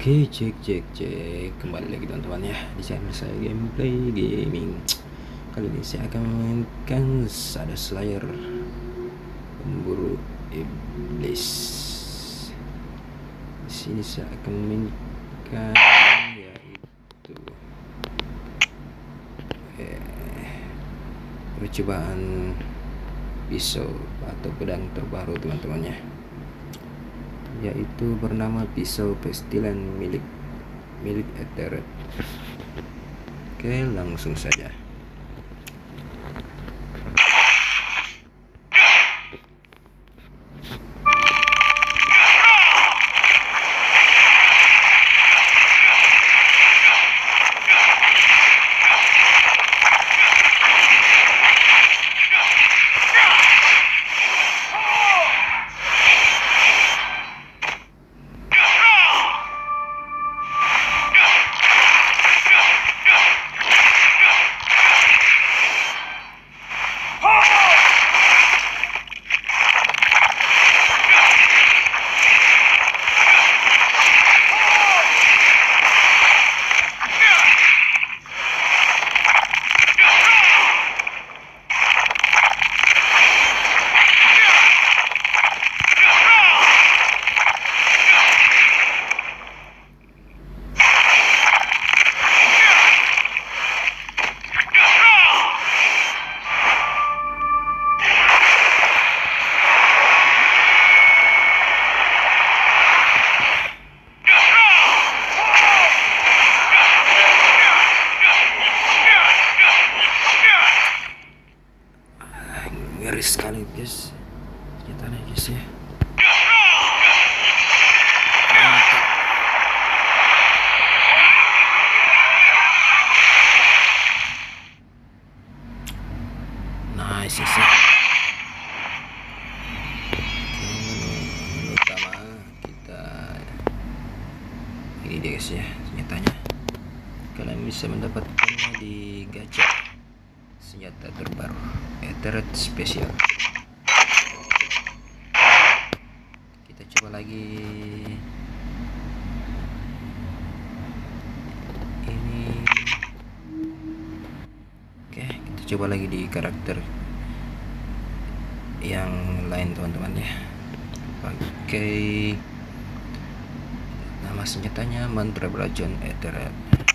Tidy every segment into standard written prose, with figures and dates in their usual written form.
Oke, cek kembali lagi teman-teman ya di channel saya Gameplay Gaming. Kali ini saya akan memainkan Sada Slayer Pemburu Iblis. Di sini saya akan memainkan yaitu percobaan pisau atau pedang terbaru teman-teman ya, yaitu bernama pisau pestilen milik Etheret. Oke, langsung saja. Ngeri sekali guys, ternyata guys ya. Nice ya. Menu utama kita ini dia guys ya, senjatanya kalian bisa mendapatkannya di gacha senjata terbaru Etheret Special. Kita coba lagi ini. Oke, kita coba lagi di karakter yang lain teman-teman ya. Pakai nama senjatanya mantra beracun Etheret.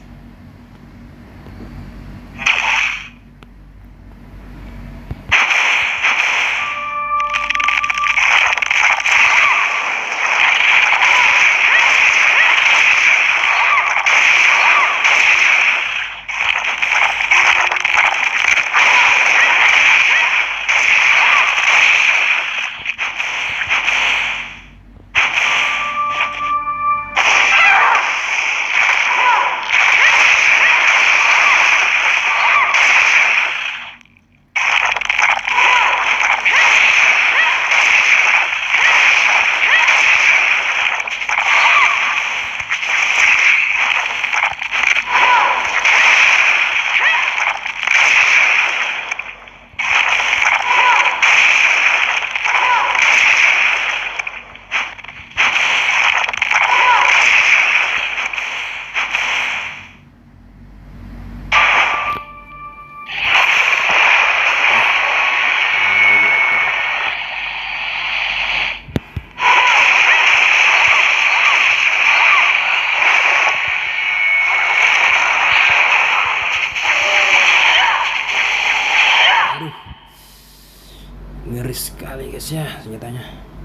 Ngeri sekali guys ya senjatanya.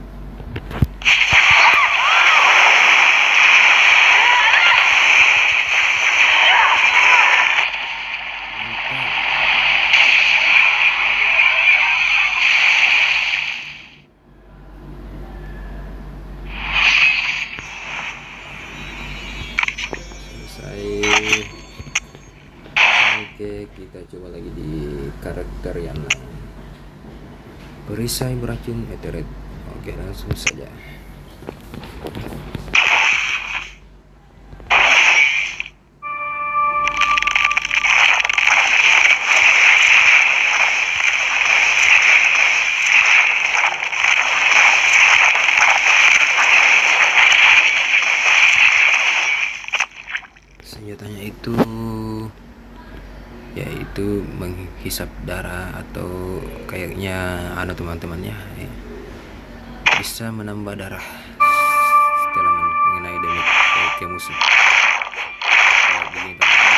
Selesai. Oke, kita coba lagi di karakter yang lain. Perisai beracun Etheret. Oke, langsung saja. yaitu menghisap darah atau kayaknya teman-temannya ya, bisa menambah darah setelah mengenai damage ke musuh. Kayak gini teman-teman.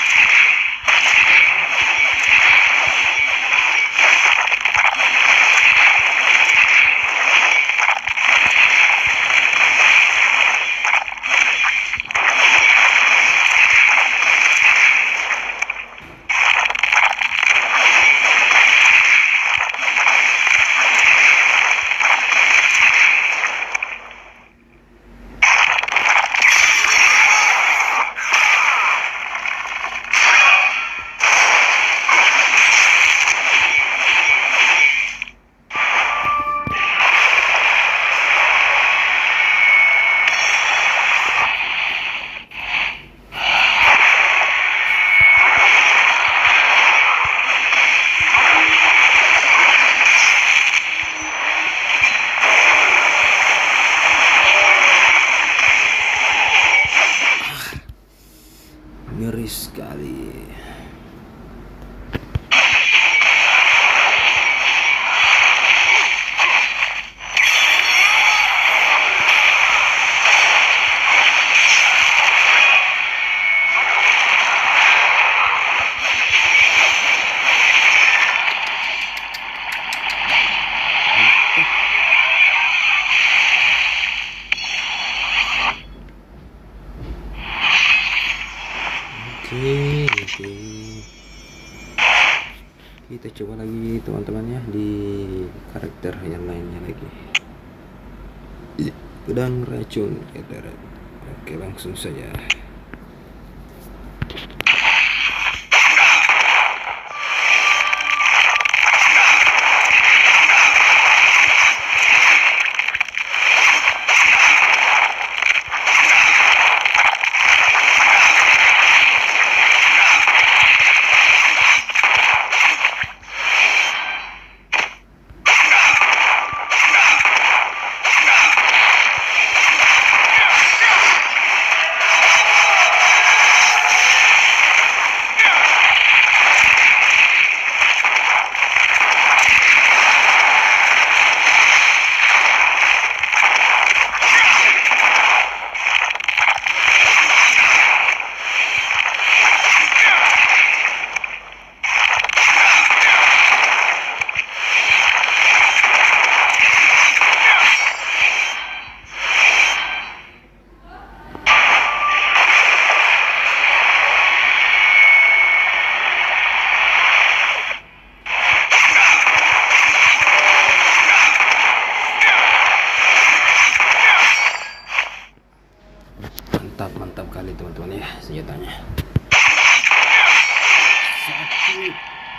Ngeri sekali. Oke. Kita coba lagi teman-teman ya di karakter yang lainnya lagi. Pedang racun kata. Oke, langsung saja. Mantap kali teman-teman ya senjatanya. Sakit.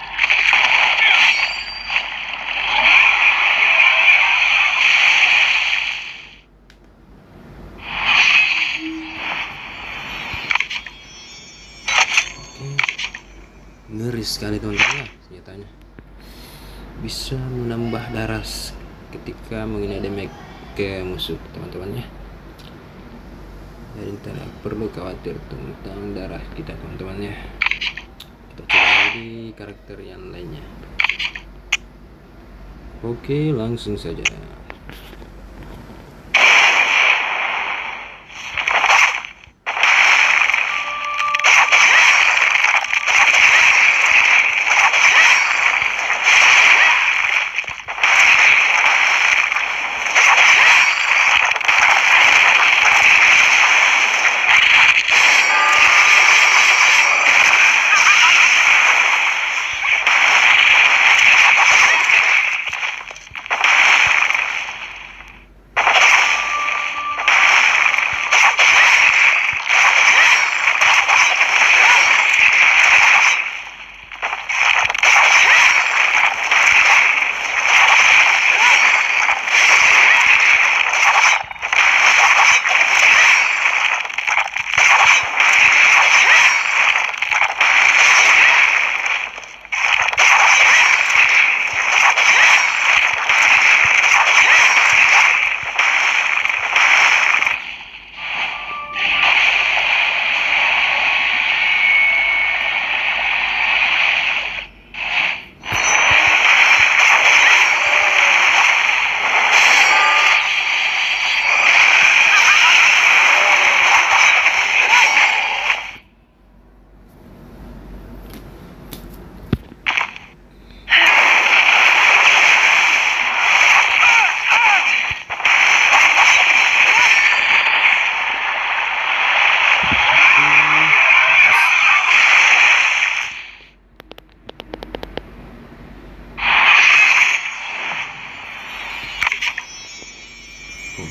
Ngeri sekali teman-teman ya senjatanya. Bisa menambah darah ketika mengenai damage ke musuh teman-teman ya. Jadi tidak perlu khawatir tentang darah kita teman-teman ya. Kita coba lagi karakter yang lainnya. Oke, langsung saja.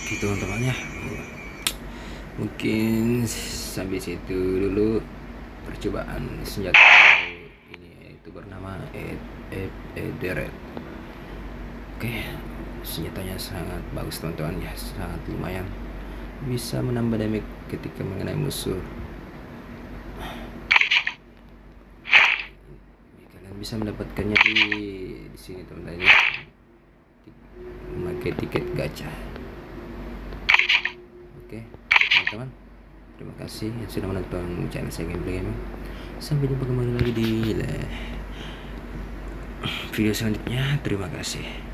Oke teman-teman ya, mungkin sampai situ dulu percobaan senjata ini, itu bernama Ederet. Oke, senjatanya sangat bagus teman-teman ya, sangat lumayan, bisa menambah damage ketika mengenai musuh. Kalian bisa mendapatkannya di sini teman-teman ya, memakai tiket gacha. Oke teman-teman, terima kasih yang sudah menonton channel saya Gameplay Gaming. Sampai jumpa kembali lagi di video selanjutnya. Terima kasih.